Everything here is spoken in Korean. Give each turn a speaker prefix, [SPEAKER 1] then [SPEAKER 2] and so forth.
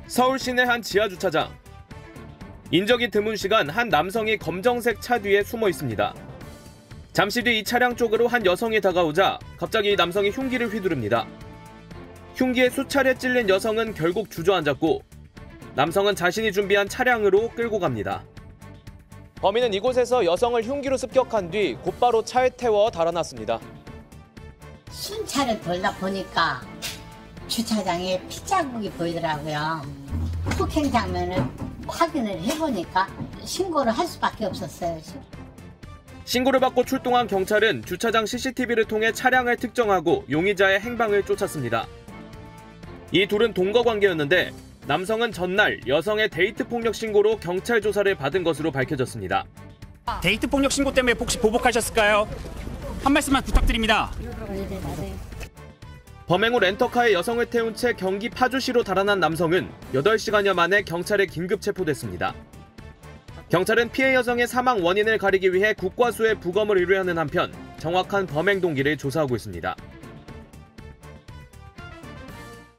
[SPEAKER 1] 서울 시내 한 지하주차장. 인적이 드문 시간 한 남성이 검정색 차 뒤에 숨어 있습니다. 잠시 뒤 이 차량 쪽으로 한 여성이 다가오자 갑자기 이 남성이 흉기를 휘두릅니다. 흉기에 수차례 찔린 여성은 결국 주저앉았고 남성은 자신이 준비한 차량으로 끌고 갑니다. 범인은 이곳에서 여성을 흉기로 습격한 뒤 곧바로 차에 태워 달아났습니다.
[SPEAKER 2] 순찰을 돌다 보니까 주차장에 핏자국이 보이더라고요. 폭행 장면을 확인을 해보니까 신고를 할 수밖에 없었어요.
[SPEAKER 1] 신고를 받고 출동한 경찰은 주차장 CCTV를 통해 차량을 특정하고 용의자의 행방을 쫓았습니다. 이 둘은 동거 관계였는데 남성은 전날 여성의 데이트 폭력 신고로 경찰 조사를 받은 것으로 밝혀졌습니다.
[SPEAKER 3] 데이트 폭력 신고 때문에 혹시 보복하셨을까요? 한 말씀만 부탁드립니다.
[SPEAKER 1] 범행 후 렌터카에 여성을 태운 채 경기 파주시로 달아난 남성은 8시간여 만에 경찰에 긴급 체포됐습니다. 경찰은 피해 여성의 사망 원인을 가리기 위해 국과수에 부검을 의뢰하는 한편 정확한 범행 동기를 조사하고 있습니다.